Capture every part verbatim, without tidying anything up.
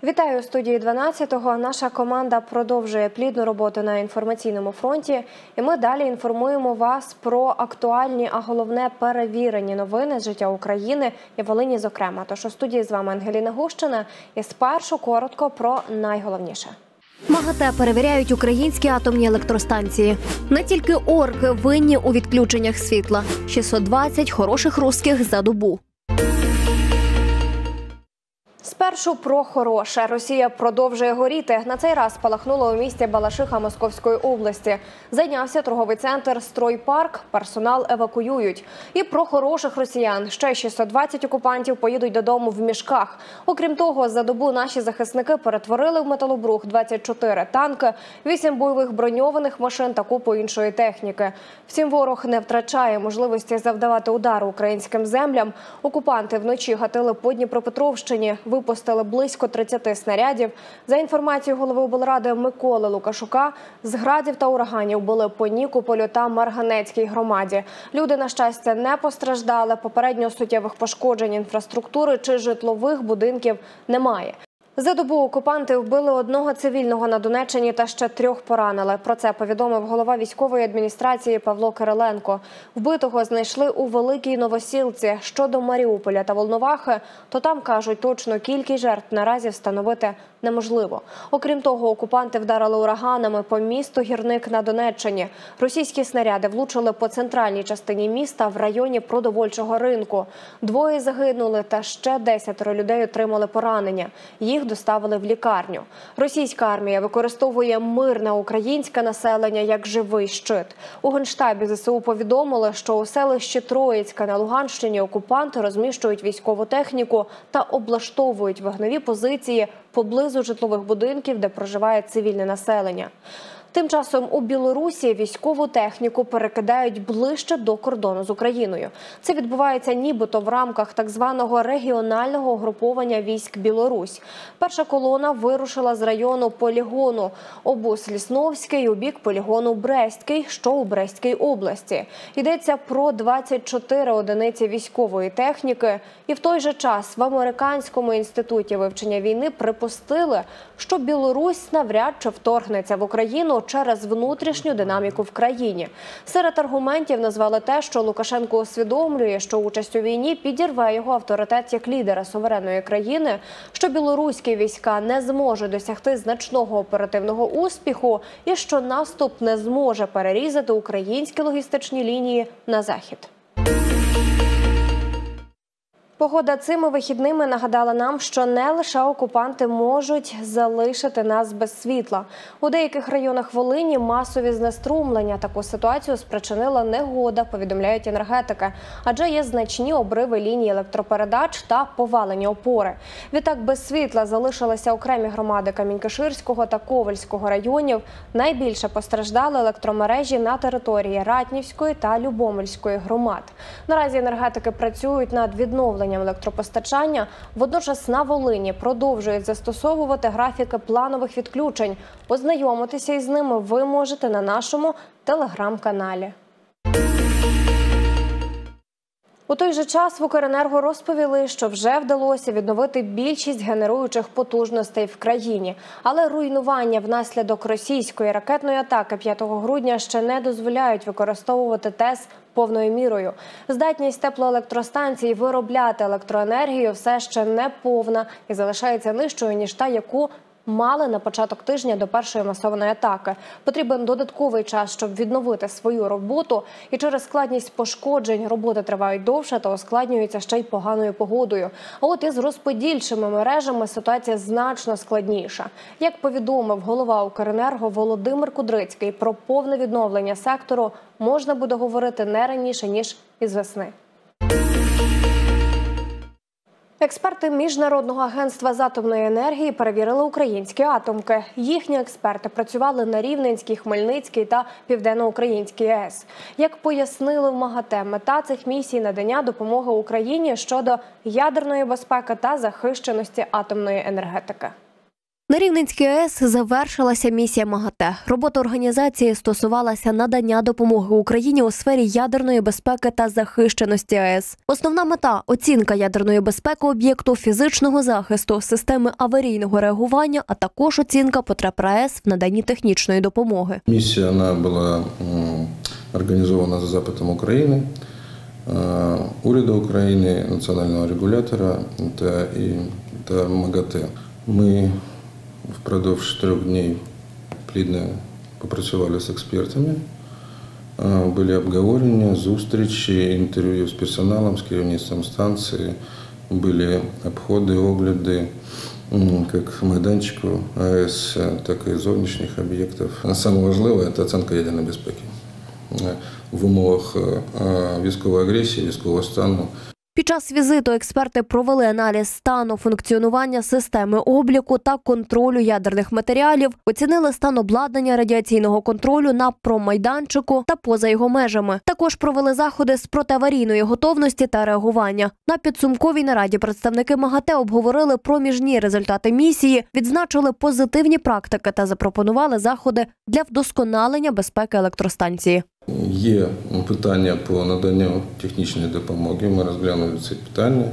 Вітаю у студії дванадцятого. Наша команда продовжує плідну роботу на інформаційному фронті. І ми далі інформуємо вас про актуальні, а головне перевірені новини з життя України і Волині зокрема. Тож у студії з вами Ангеліна Гущина. І спершу коротко про найголовніше. МАГАТЕ перевіряють українські атомні електростанції. Не тільки орки винні у відключеннях світла. шістсот двадцять хороших русських за добу. Спершу про хороше. Росія продовжує горіти. На цей раз спалахнуло у місті Балашиха Московської області. Зайнявся торговий центр «Стройпарк», персонал евакуюють. І про хороших росіян. Ще шістсот двадцять окупантів поїдуть додому в мішках. Окрім того, за добу наші захисники перетворили в металобрухт двадцять чотири танки, вісім бойових броньованих машин та купу іншої техніки. Втім, ворог не втрачає можливості завдавати удару українським землям. Окупанти вночі гатили по Дніпропетровщині, випустили близько тридцяти снарядів. За інформацією голови облради Миколи Лукашука, з градів та ураганів били по Нікополю та Марганецькій громаді. Люди, на щастя, не постраждали. Попередньо суттєвих пошкоджень інфраструктури чи житлових будинків немає. За добу окупанти вбили одного цивільного на Донеччині та ще трьох поранили. Про це повідомив голова військової адміністрації Павло Кириленко. Вбитого знайшли у Великій Новосілці. Щодо Маріуполя та Волновахи, то там, кажуть, точну кількість жертв наразі встановити неможливо. Окрім того, окупанти вдарили ураганами по місту Гірник на Донеччині. Російські снаряди влучили по центральній частині міста в районі продовольчого ринку. Двоє загинули та ще десятеро людей отримали поранення. Їх доставили в лікарню. Російська армія використовує мирне українське населення як живий щит. У Генштабі ЗСУ повідомили, що у селищі Троїцьке на Луганщині окупанти розміщують військову техніку та облаштовують вогневі позиції поблизу житлових будинків, де проживає цивільне населення. Тим часом у Білорусі військову техніку перекидають ближче до кордону з Україною. Це відбувається нібито в рамках так званого регіонального угруповання військ «Білорусь». Перша колона вирушила з району полігону Обус-Лісновський у бік полігону Брестський, що у Брестській області. Йдеться про двадцять чотири одиниці військової техніки. І в той же час в Американському інституті вивчення війни припустили, що Білорусь навряд чи вторгнеться в Україну через внутрішню динаміку в країні. Серед аргументів назвали те, що Лукашенко усвідомлює, що участь у війні підірве його авторитет як лідера суверенної країни, що білоруські війська не зможуть досягти значного оперативного успіху і що наступ не зможе перерізати українські логістичні лінії на захід. Погода цими вихідними нагадала нам, що не лише окупанти можуть залишити нас без світла. У деяких районах Волині масові знеструмлення. Таку ситуацію спричинила негода, повідомляють енергетики. Адже є значні обриви ліній електропередач та повалені опори. Відтак без світла залишилися окремі громади Камінь-Каширського та Ковельського районів. Найбільше постраждали електромережі на території Ратнівської та Любомльської громад. Наразі енергетики працюють над відновленням електропостачання. Водночас на Волині продовжують застосовувати графіки планових відключень. Ознайомитися із ними ви можете на нашому телеграм-каналі. У той же час в Укренерго розповіли, що вже вдалося відновити більшість генеруючих потужностей в країні. Але руйнування внаслідок російської ракетної атаки п'ятого грудня ще не дозволяють використовувати ТЕС повною мірою. Здатність теплоелектростанцій виробляти електроенергію все ще не повна і залишається нижчою, ніж та, яку мали на початок тижня до першої масованої атаки. Потрібен додатковий час, щоб відновити свою роботу. І через складність пошкоджень роботи тривають довше та ускладнюються ще й поганою погодою. А от із розподільчими мережами ситуація значно складніша. Як повідомив голова Укренерго Володимир Кудрицький, про повне відновлення сектору можна буде говорити не раніше, ніж із весни. Експерти Міжнародного агентства з атомної енергії перевірили українські атомки. Їхні експерти працювали на Рівненській, Хмельницькій та Південноукраїнській АЕС. Як пояснили в МАГАТЕ, мета цих місій – надання допомоги Україні щодо ядерної безпеки та захищеності атомної енергетики. На Рівненській АЕС завершилася місія МАГАТЕ. Робота організації стосувалася надання допомоги Україні у сфері ядерної безпеки та захищеності АЕС. Основна мета – оцінка ядерної безпеки об'єкту, фізичного захисту, системи аварійного реагування, а також оцінка потреб АЕС в наданні технічної допомоги. Місія вона була організована за запитом України, уряду України, національного регулятора та, і, та МАГАТЕ. Ми впродовж трьох днів плідно попрацювали з експертами, були обговорення, зустрічі, інтерв'ю з персоналом, з керівництвом станції, були обходи, огляди, як майданчику АЕС, так і зовнішніх об'єктів. Саме важливе – це оцінка ядерної безпеки в умовах військової агресії, військового стану. Під час візиту експерти провели аналіз стану функціонування системи обліку та контролю ядерних матеріалів, оцінили стан обладнання радіаційного контролю на промайданчику та поза його межами. Також провели заходи з протиаварійної готовності та реагування. На підсумковій нараді представники МАГАТЕ обговорили проміжні результати місії, відзначили позитивні практики та запропонували заходи для вдосконалення безпеки електростанції. Є питання по наданню технічної допомоги. Ми розглянули ці питання,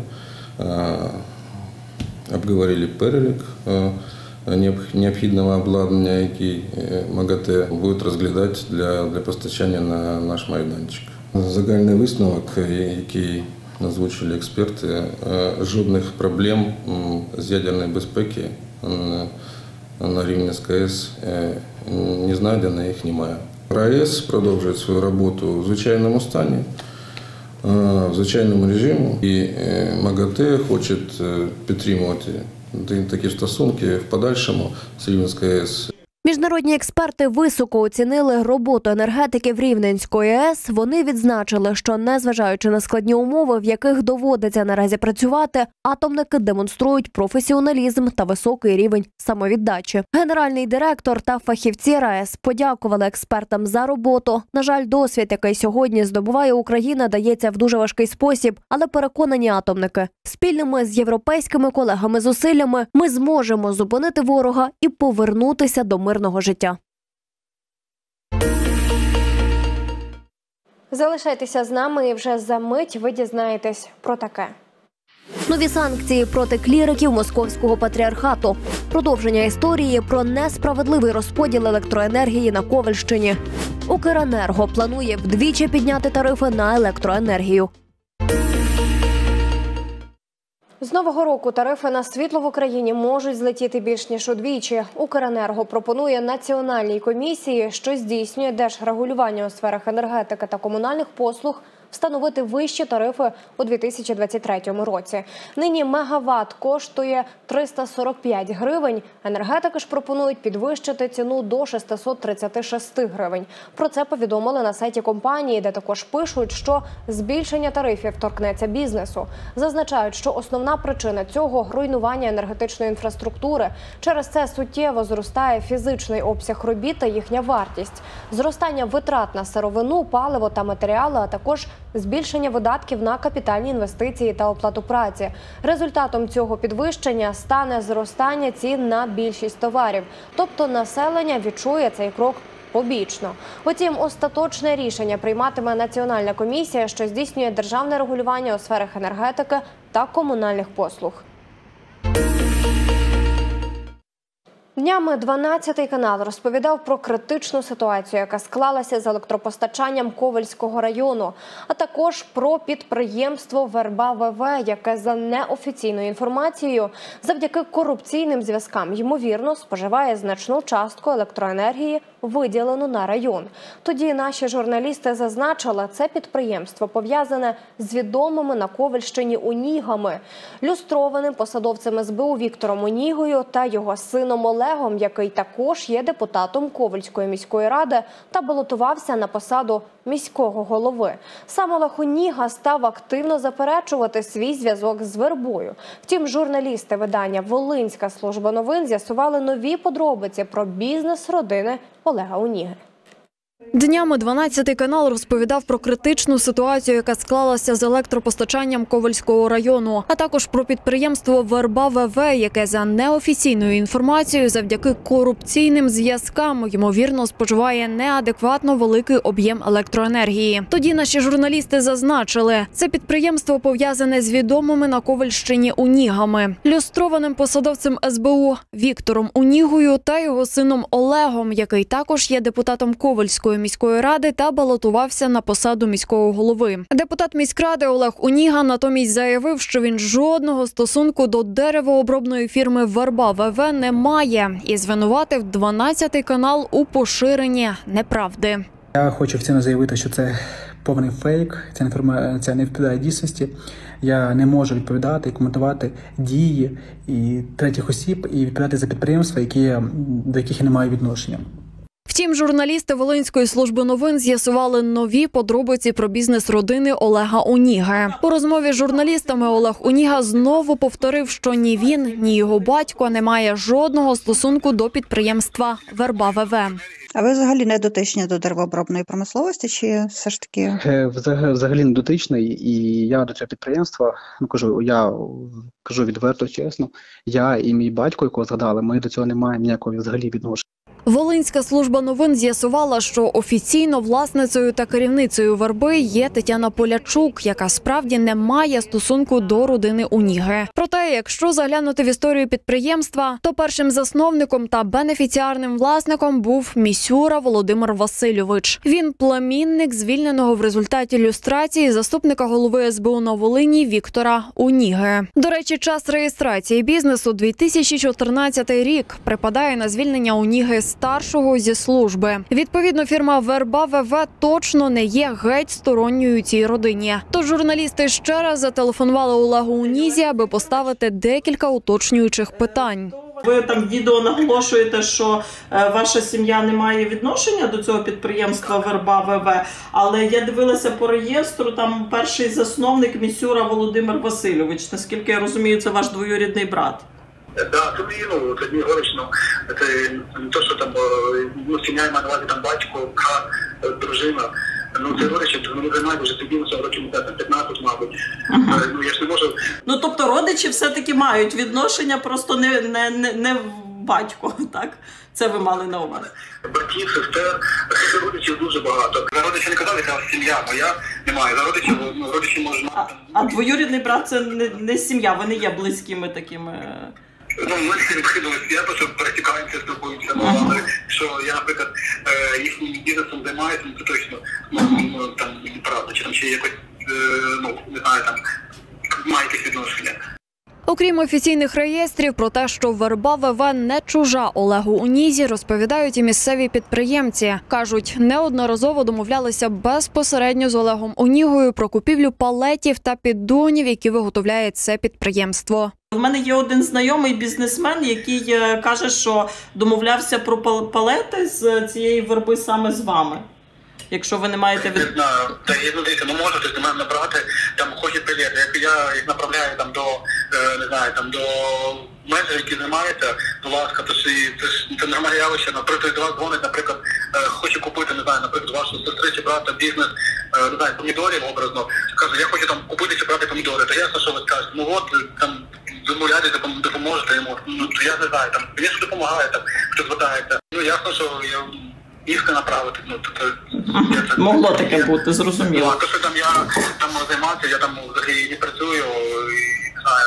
обговорили перелік необхідного обладнання, який МАГАТЕ буде розглядати для, для постачання на наш майданчик. Загальний висновок, який озвучили експерти, жодних проблем з ядерної безпеки на Рівненській АЕС не знайдено, їх немає. АЕС продовжує свою роботу в звичайному стані, в звичайному режимі. І МАГАТЕ хоче підтримувати такі стосунки в подальшому з Рівненською АЕС. Міжнародні експерти високо оцінили роботу енергетиків Рівненської АЕС. Вони відзначили, що незважаючи на складні умови, в яких доводиться наразі працювати, атомники демонструють професіоналізм та високий рівень самовіддачі. Генеральний директор та фахівці РАЕС подякували експертам за роботу. На жаль, досвід, який сьогодні здобуває Україна, дається в дуже важкий спосіб, але переконані атомники. Спільними з європейськими колегами зусиллями ми зможемо зупинити ворога і повернутися до мирного життя. Залишайтеся з нами і вже за мить ви дізнаєтесь про таке. Нові санкції проти кліриків Московського патріархату. Продовження історії про несправедливий розподіл електроенергії на Ковельщині. Укренерго планує вдвічі підняти тарифи на електроенергію. З нового року тарифи на світло в Україні можуть злетіти більш ніж удвічі. Укренерго пропонує Національній комісії, що здійснює держрегулювання у сферах енергетики та комунальних послуг, встановити вищі тарифи у дві тисячі двадцять третьому році. Нині мегаватт коштує триста сорок п'ять гривень. Енергетики ж пропонують підвищити ціну до шістсот тридцять шість гривень. Про це повідомили на сайті компанії, де також пишуть, що збільшення тарифів торкнеться бізнесу. Зазначають, що основна причина цього – руйнування енергетичної інфраструктури. Через це суттєво зростає фізичний обсяг робіт та їхня вартість. Зростання витрат на сировину, паливо та матеріали, а також збільшення видатків на капітальні інвестиції та оплату праці. Результатом цього підвищення стане зростання цін на більшість товарів. Тобто населення відчує цей крок побічно. Утім, остаточне рішення прийматиме Національна комісія, що здійснює державне регулювання у сферах енергетики та комунальних послуг. Днями дванадцятий канал розповідав про критичну ситуацію, яка склалася з електропостачанням Ковельського району, а також про підприємство «Верба ВВ», яке за неофіційною інформацією завдяки корупційним зв'язкам, ймовірно, споживає значну частку електроенергії, виділену на район. Тоді наші журналісти зазначили, це підприємство пов'язане з відомими на Ковельщині Онігами, люстрованим посадовцем ес бе у Віктором Онігою та його сином Олегом, який також є депутатом Ковельської міської ради та балотувався на посаду міського голови. Сам Олег Оніга став активно заперечувати свій зв'язок з Вербою. Втім, журналісти видання «Волинська служба новин» з'ясували нові подробиці про бізнес родини Олега Оніги. Днями дванадцятий канал розповідав про критичну ситуацію, яка склалася з електропостачанням Ковельського району, а також про підприємство «Верба ВВ», яке за неофіційною інформацією завдяки корупційним зв'язкам, ймовірно, споживає неадекватно великий об'єм електроенергії. Тоді наші журналісти зазначили, це підприємство пов'язане з відомими на Ковельщині унігами, люстрованим посадовцем ес бе у Віктором Унігою та його сином Олегом, який також є депутатом Ковельської міської ради та балотувався на посаду міського голови. Депутат міськради Олег Уніга натомість заявив, що він жодного стосунку до деревообробної фірми «Верба ВВ» не має і звинуватив дванадцятий канал у поширенні неправди. Я хочу офіційно заявити, що це повний фейк, ця інформація не відповідає дійсності. Я не можу відповідати і коментувати дії і третіх осіб і відповідати за підприємства, які, до яких я не маю відношення. Втім, журналісти Волинської служби новин з'ясували нові подробиці про бізнес родини Олега Уніги. По розмові з журналістами Олег Уніга знову повторив, що ні він, ні його батько не має жодного стосунку до підприємства «Верба ВВ». А ви взагалі не дотичні до деревообробної промисловості, чи все ж таки? Взагалі не дотичний, і я до цього підприємства, ну кажу, я кажу відверто, чесно, я і мій батько, якого згадали, ми до цього не маємо ніякого взагалі відношення. Волинська служба новин з'ясувала, що офіційно власницею та керівницею «Верби» є Тетяна Полячук, яка справді не має стосунку до родини Уніги. Проте, якщо заглянути в історію підприємства, то першим засновником та бенефіціарним власником був Місюра Володимир Васильович. Він племінник звільненого в результаті люстрації заступника голови ес бе у на Волині Віктора Уніги. До речі, час реєстрації бізнесу – дві тисячі чотирнадцятий рік припадає на звільнення Уніги старшого зі служби. Відповідно, фірма «Верба ВВ» точно не є геть сторонньою цій родині. Тож журналісти ще раз зателефонували Олегу Унізі, аби поставити декілька уточнюючих питань. Ви там в відео наголошуєте, що ваша сім'я не має відношення до цього підприємства «Верба ВВ», але я дивилася по реєстру, там перший засновник Місюра Володимир Васильович. Наскільки я розумію, це ваш двоюрідний брат. Да, це не, ну, це не говорить, ну, це не то, що там, ну, сім'я має на увазі там батько, дружина. Ну, це родичі, вони займають вже бізнесом років п'ятнадцять, мабуть. Ага. Ну, я ж не можу... Ну, тобто родичі все-таки мають відношення, просто не, не, не, не батько, так? Це ви мали на увазі. Братів, сестер, родичів дуже багато. За родичі не казали, це сім'я моя немає. За родичів, ну, родичі можна... А, а двоюрідний брат – це не, не сім'я, вони є близькими такими... Ну, ми я просто перетікаємося, спілкуємося, але що я, наприклад, їхнім бізнесом займаюся, ну, це точно, ну, там, неправда, чи там ще якось, ну, не знаю, там, має якесь відношення. Окрім офіційних реєстрів про те, що «Верба ВВ» не чужа Олегу Унізі, розповідають і місцеві підприємці. Кажуть, неодноразово домовлялися безпосередньо з Олегом Унігою про купівлю палетів та піддонів, які виготовляє це підприємство. У мене є один знайомий бізнесмен, який каже, що домовлявся про палети з цієї верби саме з вами. Якщо ви не маєте від... Не знаю, та я ну, дивіться, ну можете з мене набрати, там хочуть пілети. Як я їх направляю там до, не знаю, там до менеджерів, які займаються, будь ласка, то ж це ж це нормальне явище. Наприклад, до вас дзвонить, наприклад, хоче купити, не знаю, наприклад, вашу сестри чи брата бізнес, не знаю, помідорів образно. Каже, я хочу там купити чи брати помідори. То ясно, що ви скажете, ну от, там, замовляйте, допоможете йому. Ну, то я не знаю, там, звісно, допомагає, там, хто звертається. Ну, ясно, що я... Їх направити, ну, тобто... Це... Могло таке бути, зрозуміло. Ну, а то, що там я там займатися, я там взагалі не працюю, і, не знаю.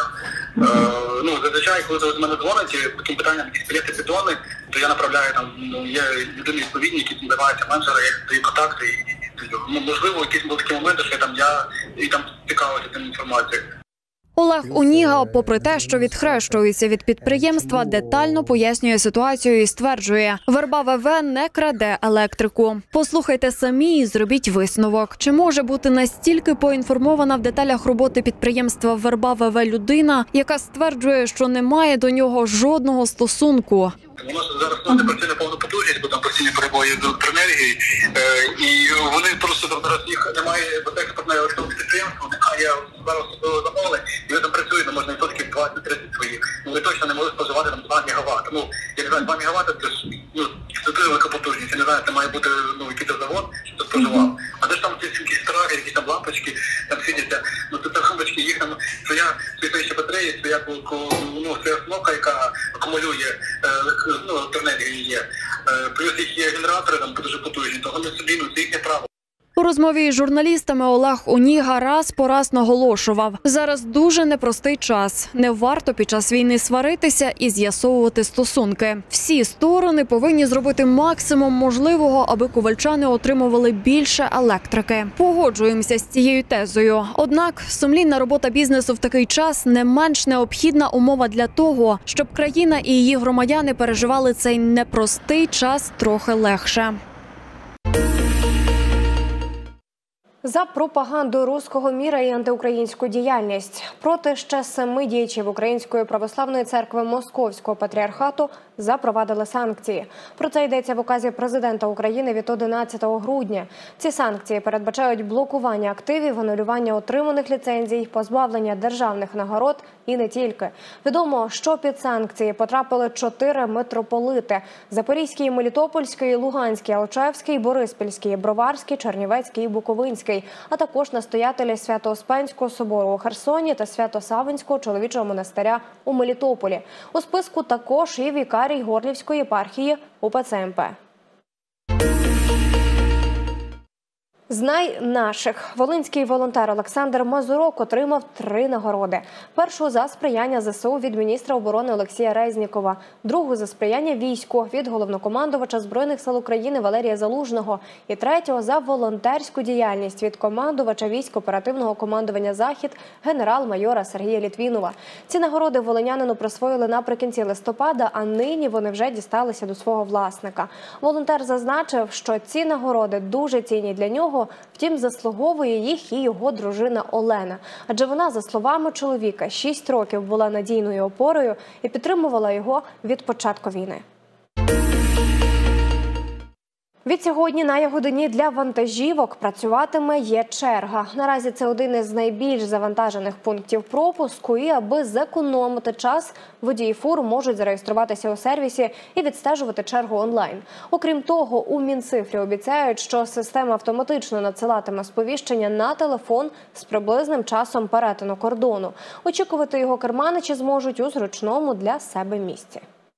Е, ну, зазвичай, коли до мене дзвонять, таким питанням, якісь пілети, піддони, то я направляю, там, ну, є людини відповідні, які називаються менеджери, я даю контакти, і, і, ну, можливо, якісь були такі моменти, що я там, я, і там цікавився цим інформацією. Олег Уніга, попри те, що відхрещується від підприємства, детально пояснює ситуацію і стверджує, «Верба ВВ» не краде електрику. Послухайте самі і зробіть висновок. Чи може бути настільки поінформована в деталях роботи підприємства «Верба ВВ» людина, яка стверджує, що не має до нього жодного стосунку? У нас зараз не працює на повну потужність, бо там постійні перебої з електроенергії, і вони просто зараз їх немає експортної електронної підприємства, немає зараз замовлень, і ви там працюєте, можна відсотків двадцять-тридцять своїх. Ну, ви точно не можете споживати там два мегаватти. Ну, я не знаю, два мегаватти, це ж, ну, це дуже велика потужність. Я не знаю, це має бути ну, якийсь завод, що це споживав. А де ж там ці якісь страри, якісь там лампочки, там сидяться, ну це лампочки, їх там своя, свої ще батареї, своя, ну, своя кнопка, яка акумулює ну, електроенергію є. Плюс їх є генератори там дуже потужні, то вони собі, ну, це їхнє право. У розмові із журналістами Олег Оніга раз по раз наголошував, зараз дуже непростий час. Не варто під час війни сваритися і з'ясовувати стосунки. Всі сторони повинні зробити максимум можливого, аби ковальчани отримували більше електрики. Погоджуємося з цією тезою. Однак сумлінна робота бізнесу в такий час не менш необхідна умова для того, щоб країна і її громадяни переживали цей непростий час трохи легше. За пропаганду руського міра і антиукраїнську діяльність проти ще семи діячів Української православної церкви Московського патріархату запровадили санкції. Про це йдеться в указі президента України від одинадцятого грудня. Ці санкції передбачають блокування активів, анулювання отриманих ліцензій, позбавлення державних нагород і не тільки. Відомо, що під санкції потрапили чотири митрополити – Запорізький, Мелітопольський, Луганський, Алчевський, Бориспільський, Броварський, Чернівецький і Буковинський, а також настоятелі Свято-Успенського собору у Херсоні та Свято-Савинського чоловічого монастиря у Мелітополі. У списку також і вікарій Горлівської єпархії УПЦ ем пе. Знай наших. Волинський волонтер Олександр Мазурок отримав три нагороди. Першу – за сприяння зе се у від міністра оборони Олексія Резнікова. Другу – за сприяння війську від головнокомандувача Збройних сил України Валерія Залужного. І третю – за волонтерську діяльність від командувача військ оперативного командування «Захід» генерал-майора Сергія Літвінова. Ці нагороди волинянину присвоїли наприкінці листопада, а нині вони вже дісталися до свого власника. Волонтер зазначив, що ці нагороди дуже цінні для нього. Втім, заслуговує їх і його дружина Олена. Адже вона, за словами чоловіка, шість років була надійною опорою і підтримувала його від початку війни. Відсьогодні на Ягодині для вантажівок працюватиме Є-черга. Наразі це один із найбільш завантажених пунктів пропуску і, аби зекономити час, водії фур можуть зареєструватися у сервісі і відстежувати чергу онлайн. Окрім того, у Мінцифрі обіцяють, що система автоматично надсилатиме сповіщення на телефон з приблизним часом перетину кордону. Очікувати його керманичі зможуть у зручному для себе місці.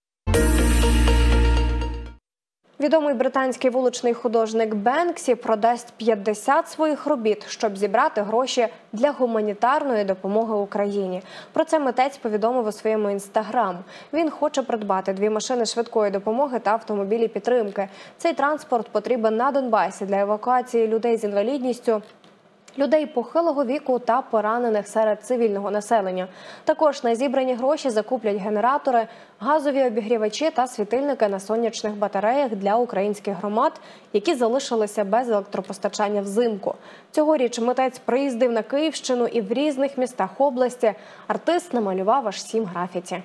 Відомий британський вуличний художник Бенксі продасть п'ятдесят своїх робіт, щоб зібрати гроші для гуманітарної допомоги Україні. Про це митець повідомив у своєму інстаграм. Він хоче придбати дві машини швидкої допомоги та автомобілі підтримки. Цей транспорт потрібен на Донбасі для евакуації людей з інвалідністю, людей похилого віку та поранених серед цивільного населення. Також на зібрані гроші закуплять генератори, газові обігрівачі та світильники на сонячних батареях для українських громад, які залишилися без електропостачання взимку. Цьогоріч митець приїздив на Київщину і в різних містах області. Артист намалював аж сім графіті.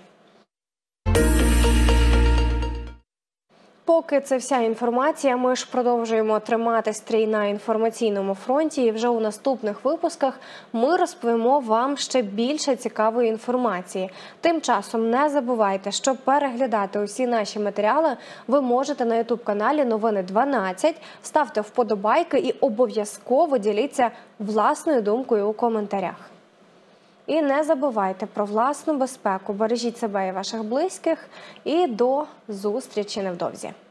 Поки це вся інформація, ми ж продовжуємо тримати стрій на інформаційному фронті. І вже у наступних випусках ми розповімо вам ще більше цікавої інформації. Тим часом не забувайте, що переглядати усі наші матеріали ви можете на ютуб-каналі Новини дванадцять. Ставте вподобайки і обов'язково діліться власною думкою у коментарях. І не забувайте про власну безпеку, бережіть себе і ваших близьких, і до зустрічі невдовзі.